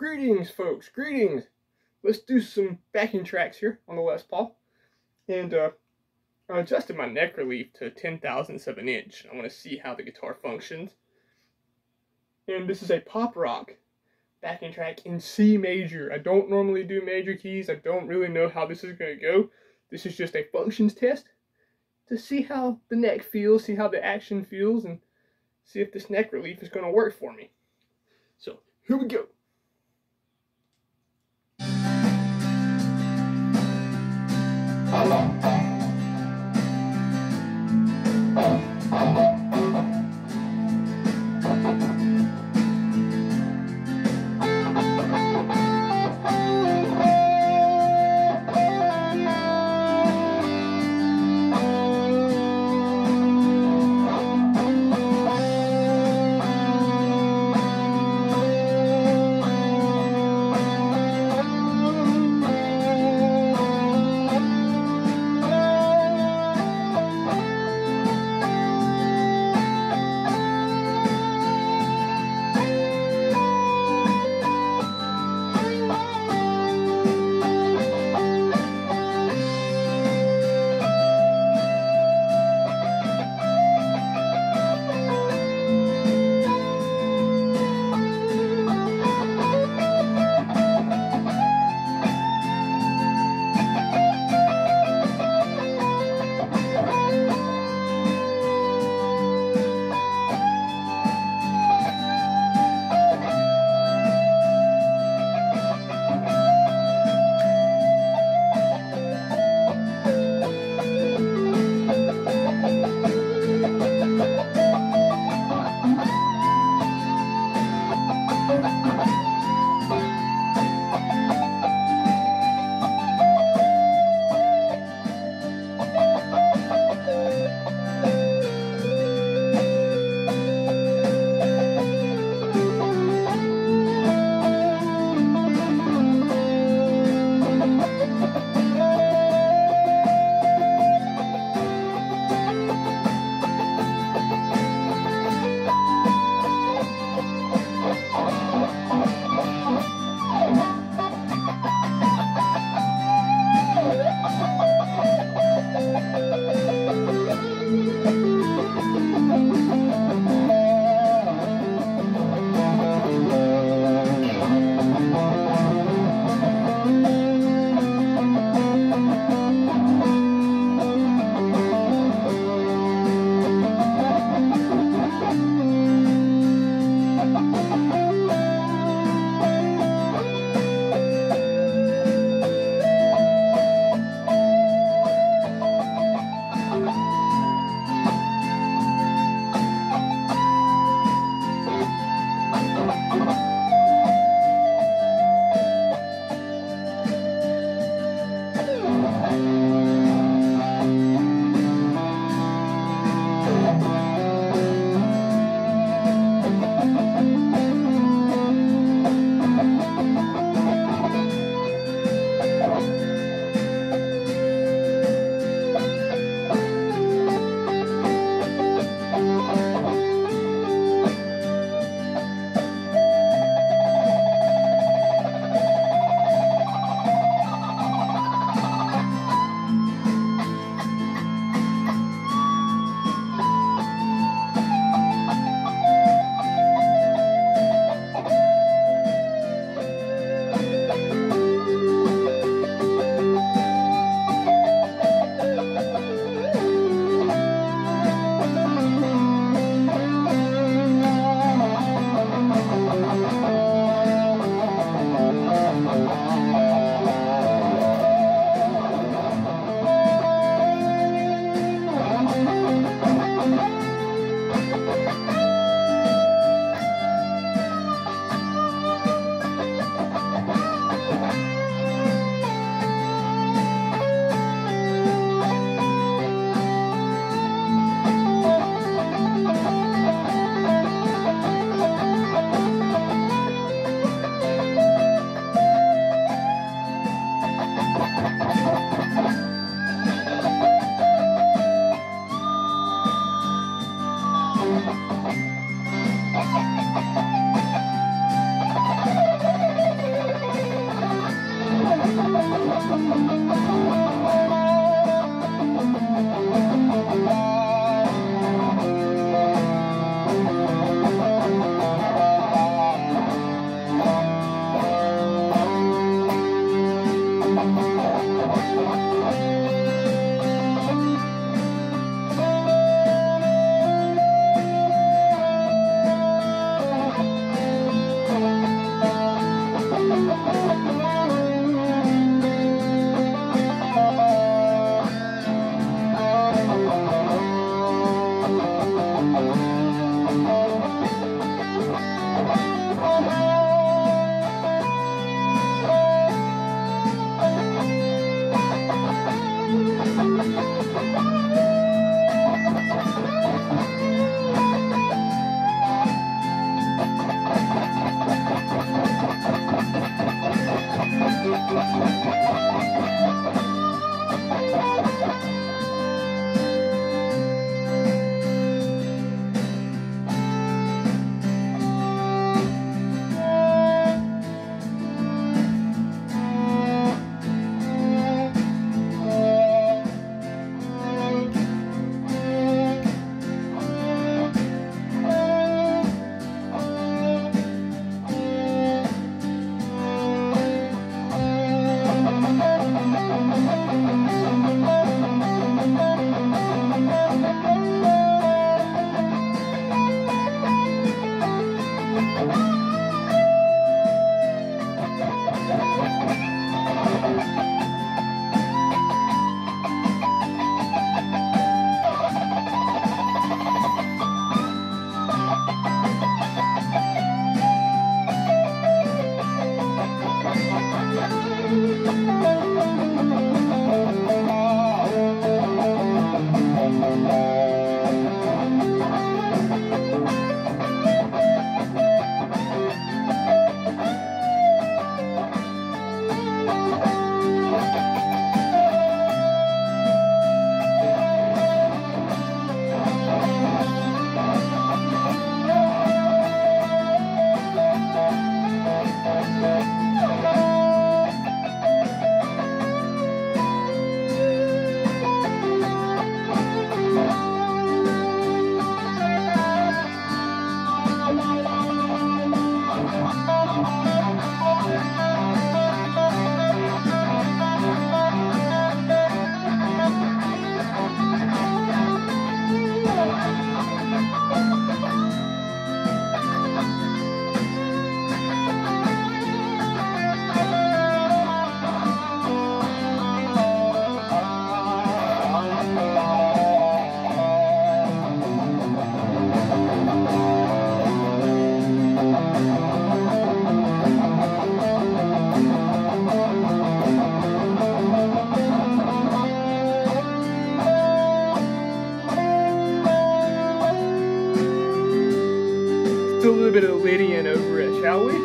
Greetings, folks, greetings! Let's do some backing tracks here on the Les Paul. And I adjusted my neck relief to 10,000ths of an inch. I want to see how the guitar functions. And this is a pop rock backing track in C major. I don't normally do major keys. I don't really know how this is going to go. This is just a functions test to see how the neck feels, see how the action feels, and see if this neck relief is going to work for me. So, here we go. Do a little bit of Lydian over it, shall we?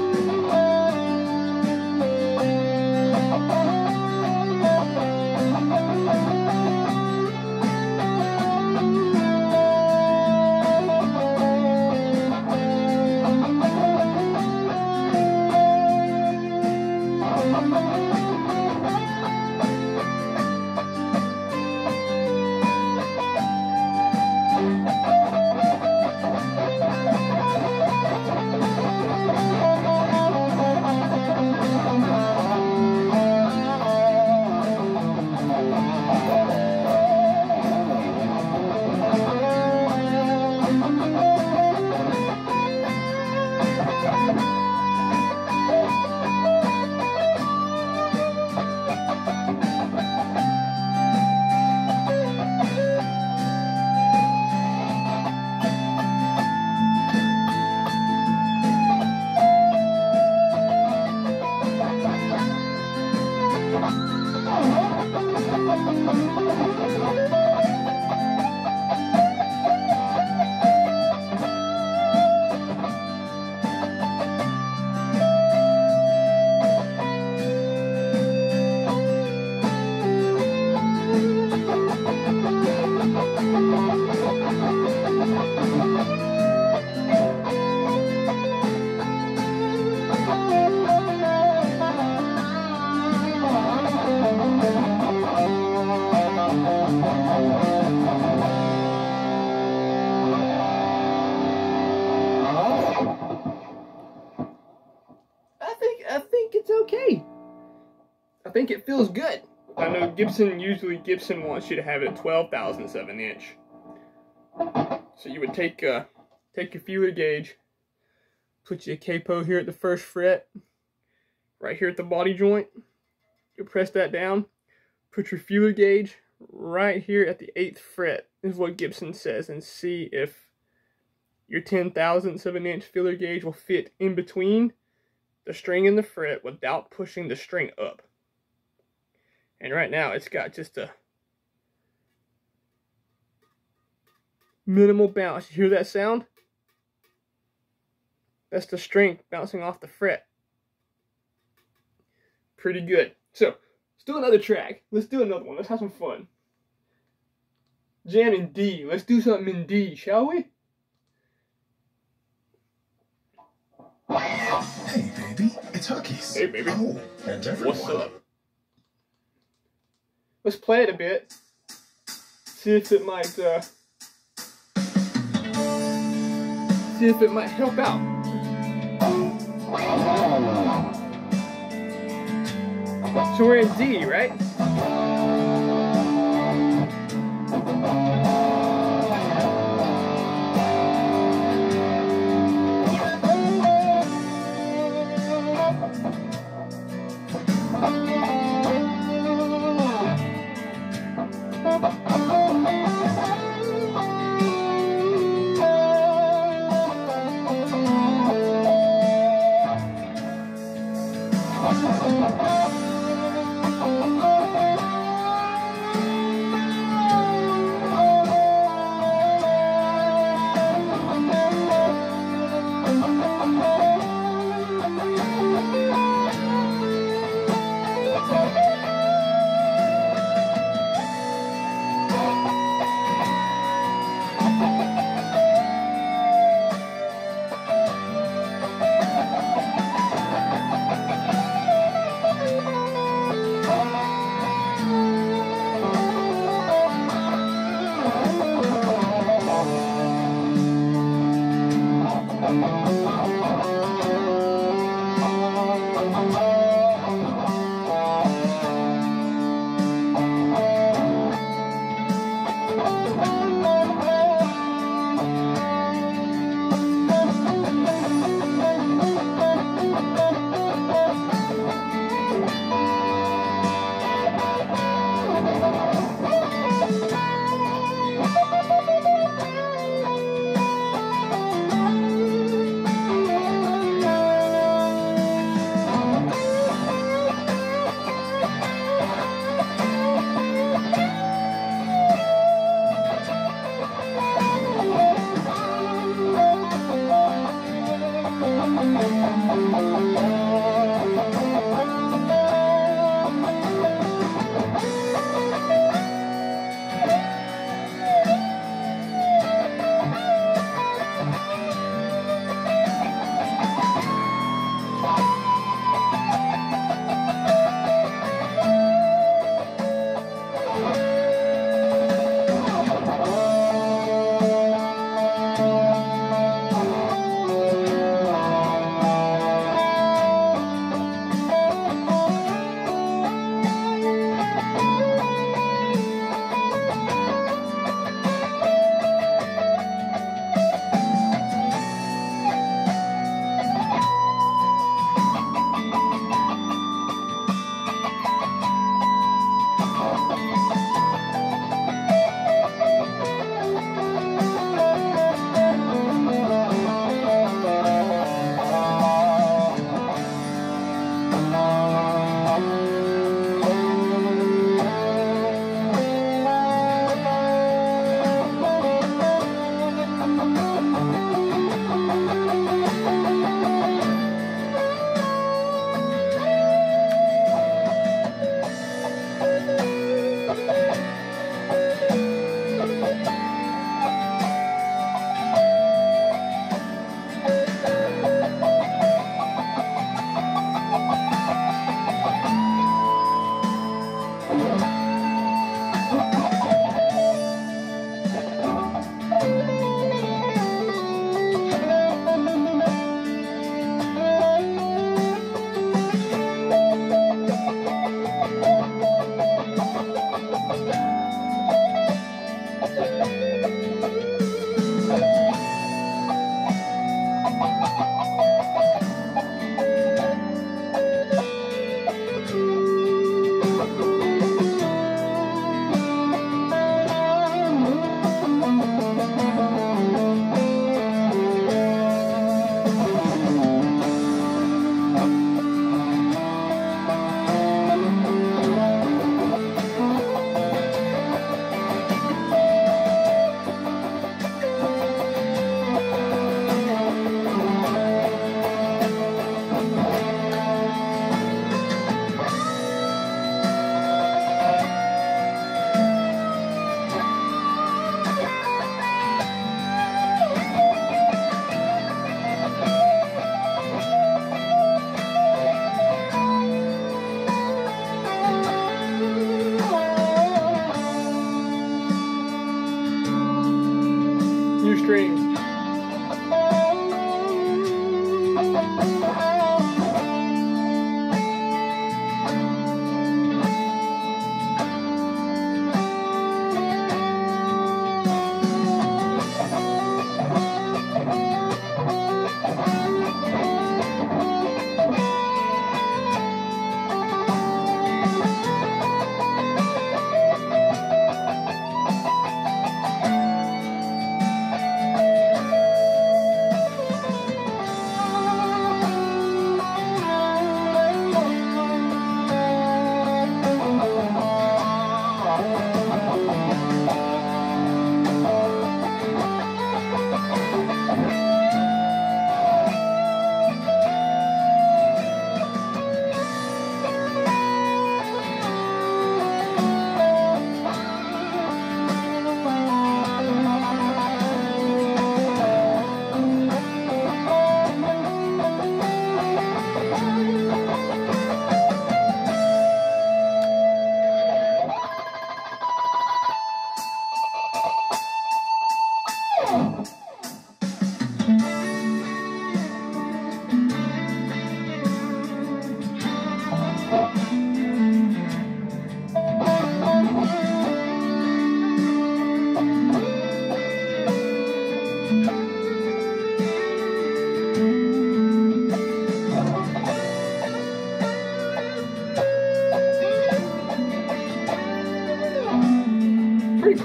I think it's okay. I think it feels good. I know Gibson wants you to have it 12,000ths of an inch. So you would take your feeler gauge, put your capo here at the first fret, right here at the body joint. You press that down, put your feeler gauge right here at the 8th fret, is what Gibson says, and see if your 0.010 of an inch feeler gauge will fit in between the string and the fret without pushing the string up. And right now it's got just a minimal bounce. You hear that sound? That's the string bouncing off the fret. Pretty good. So, let's do another track. Let's do another one. Let's have some fun. Jam in D. Let's do something in D, shall we? Hey, baby. It's Hookies. Hey, baby. Oh, and everyone. What's up? Let's play it a bit. See if it might, help out. So we're in D, right?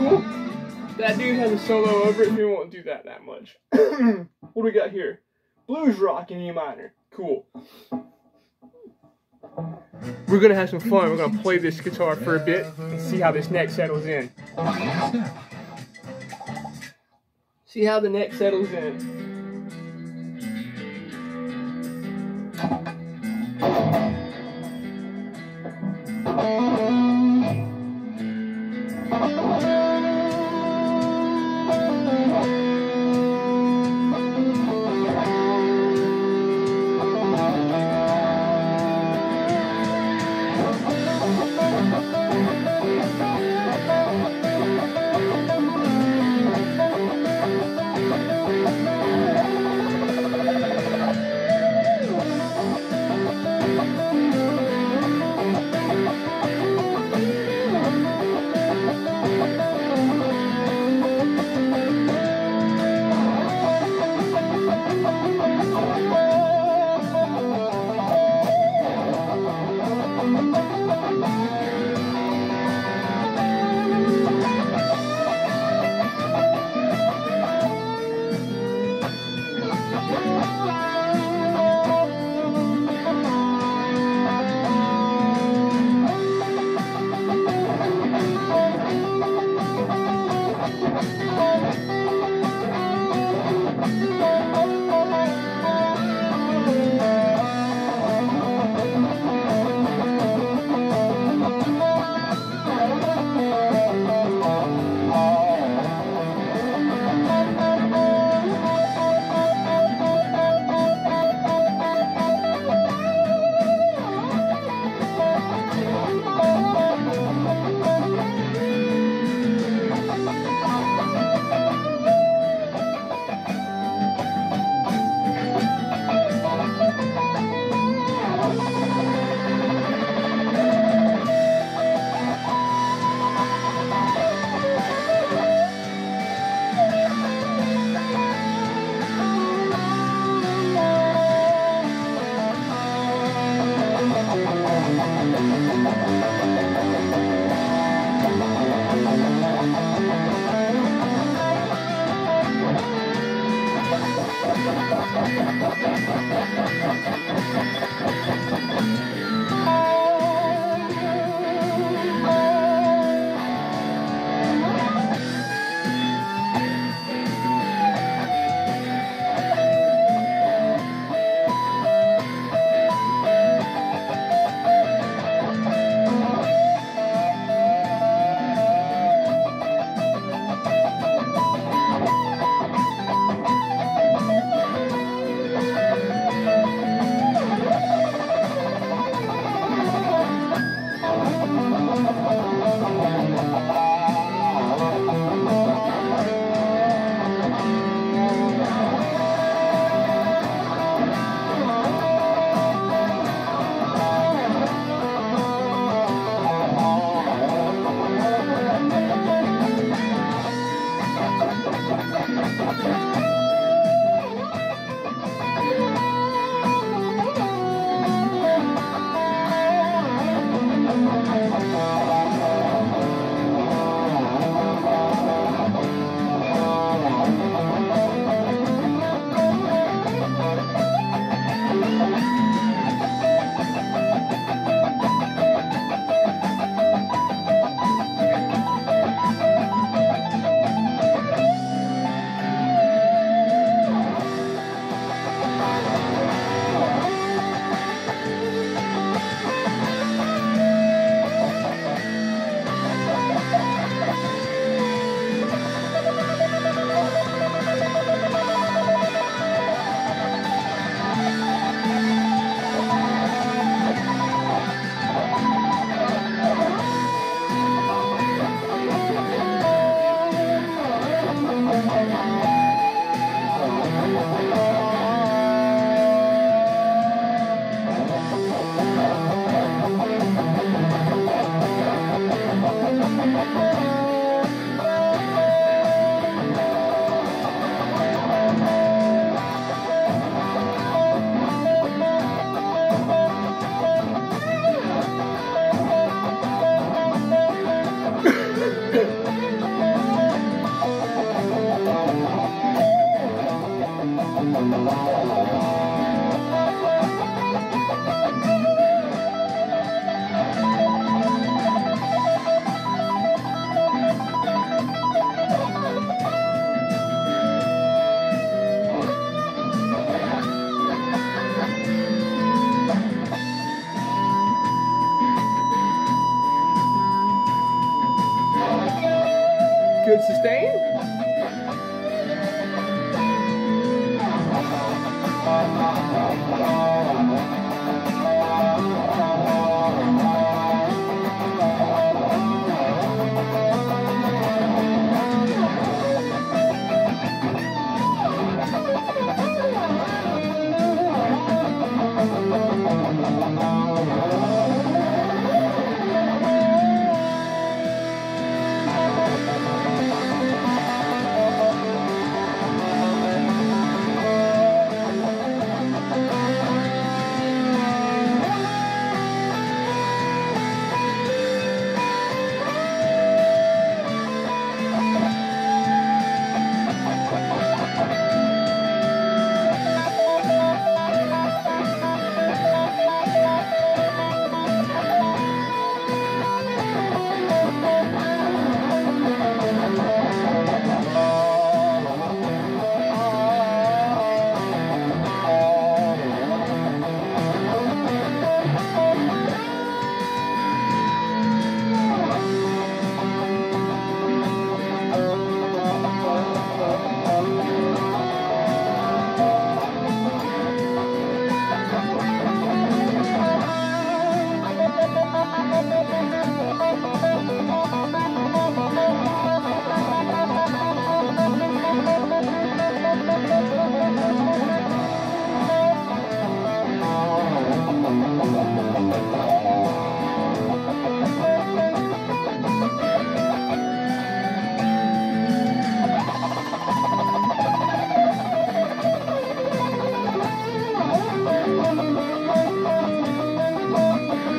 cool. That dude has a solo over it, and we won't do that much. What do we got here? Blues rock in E minor. Cool. We're gonna have some fun. We're gonna play this guitar for a bit and see how this neck settles in. See how the neck settles in.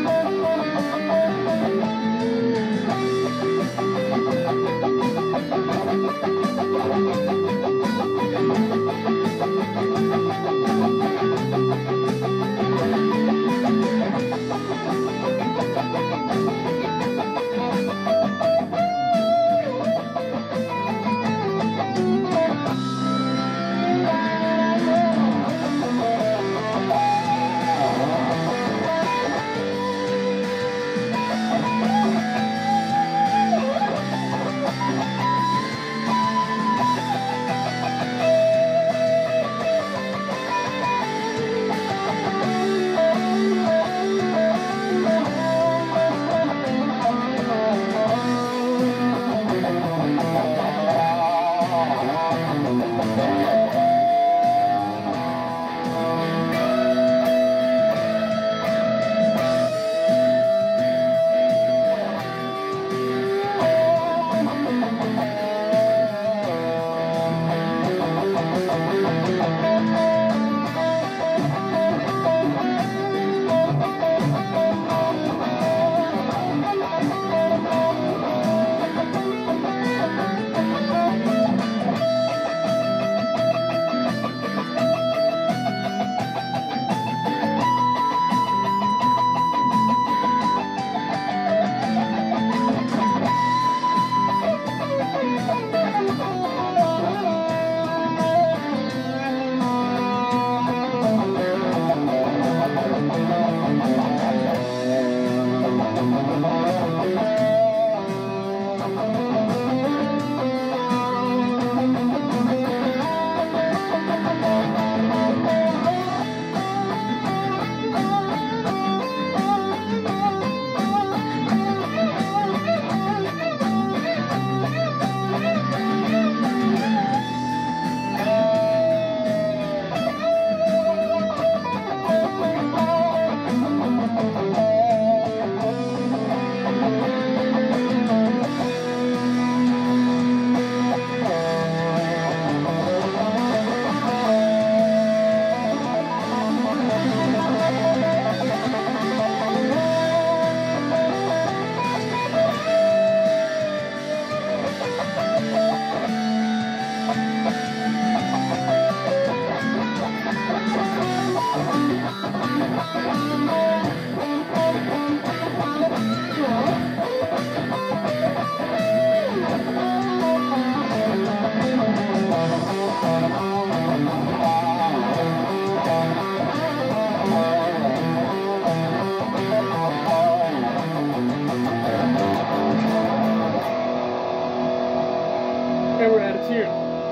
And we're out of tune.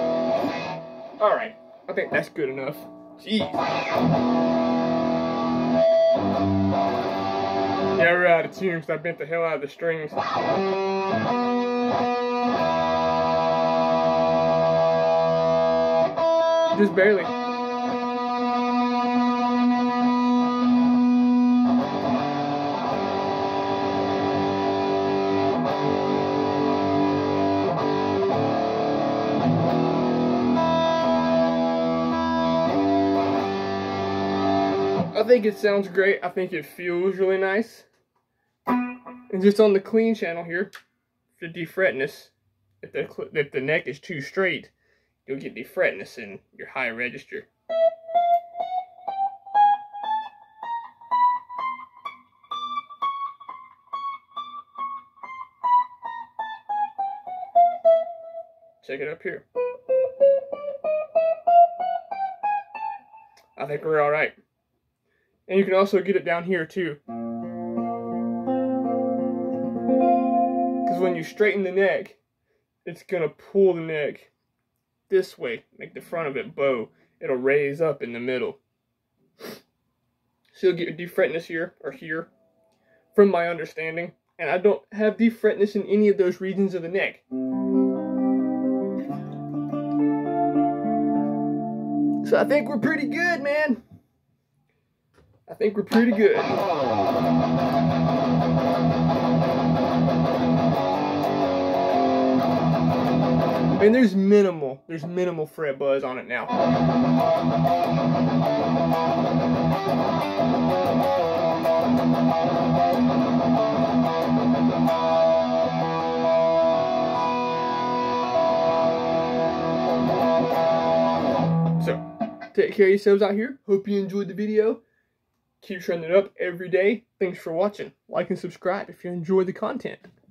Alright, I think that's good enough. Jeez. Yeah, we're out of tune because I bent the hell out of the strings. Just barely. I think it sounds great. I think it feels really nice. And just on the clean channel here, for defretness, if the neck is too straight, you'll get defretness in your high register. Check it up here. I think we're all right. And you can also get it down here too. Because when you straighten the neck, it's going to pull the neck this way, make the front of it bow. It'll raise up in the middle. So you'll get your defretness here, or here, from my understanding. And I don't have defretness in any of those regions of the neck. So I think we're pretty good, man. I think we're pretty good. And there's minimal fret buzz on it now. So, take care of yourselves out here. Hope you enjoyed the video. Keep trending up every day. Thanks for watching. Like and subscribe if you enjoy the content.